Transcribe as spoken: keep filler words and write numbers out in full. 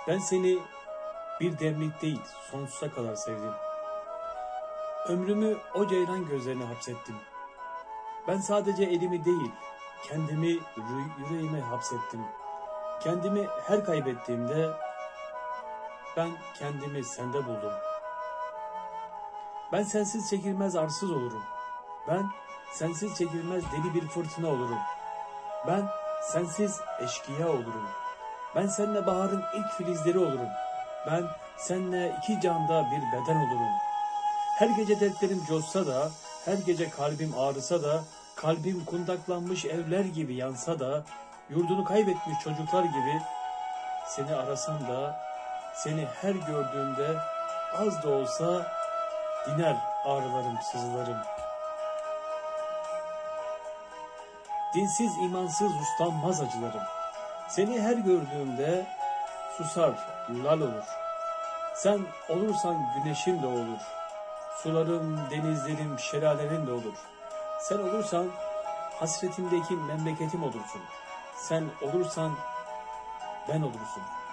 Ben seni bir demlik değil, sonsuza kadar sevdim. Ömrümü o ceylan gözlerine hapsettim. Ben sadece elimi değil, kendimi yüreğime hapsettim. Kendimi her kaybettiğimde ben kendimi sende buldum. Ben sensiz çekilmez arsız olurum. Ben sensiz çekilmez deli bir fırtına olurum. Ben sensiz eşkıya olurum. Ben seninle baharın ilk filizleri olurum. Ben seninle iki canda bir beden olurum. Her gece dertlerim coşsa da, her gece kalbim ağrısa da, kalbim kundaklanmış evler gibi yansa da, yurdunu kaybetmiş çocuklar gibi seni arasam da, seni her gördüğümde az da olsa diner ağrılarım, sızılarım. Dinsiz, imansız, uslanmaz acılarım. Seni her gördüğümde susar, lal olur. Sen olursan güneşim de olur. Sularım, denizlerim, şelalelerim de olur. Sen olursan hasretimdeki memleketim olursun. Sen olursan ben olursun.